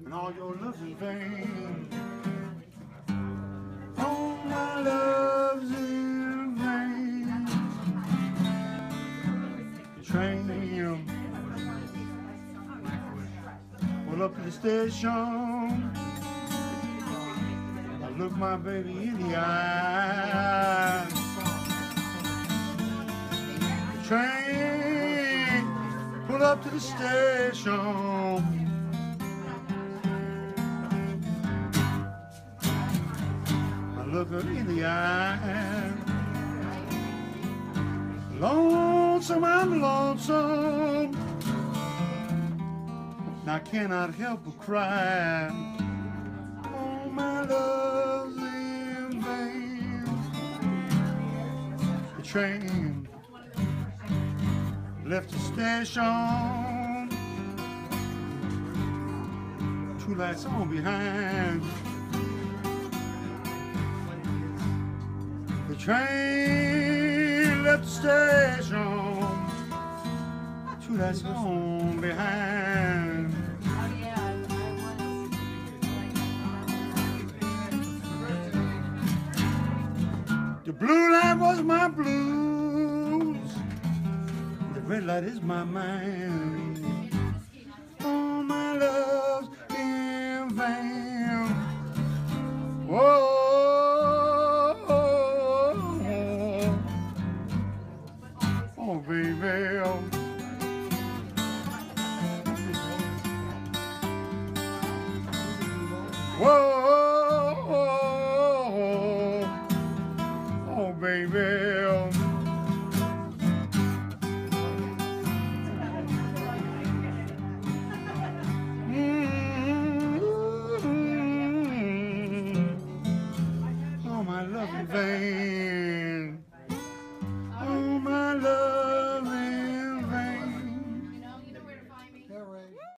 and all your love's in vain. All my love's in vain. Train pull up to the station. I look my baby in the eye. Train pull up to the station. I look her in the eye. Lonesome, I'm lonesome. And I cannot help but cry. Oh, my love's in vain. The train left the station. Two lights on behind. The train left the station. Two lights on behind. The blue light was my blues. The red light is my mind. All my love's in vain. Whoa. Oh, baby. Whoa, oh baby. Oh, my love in vain.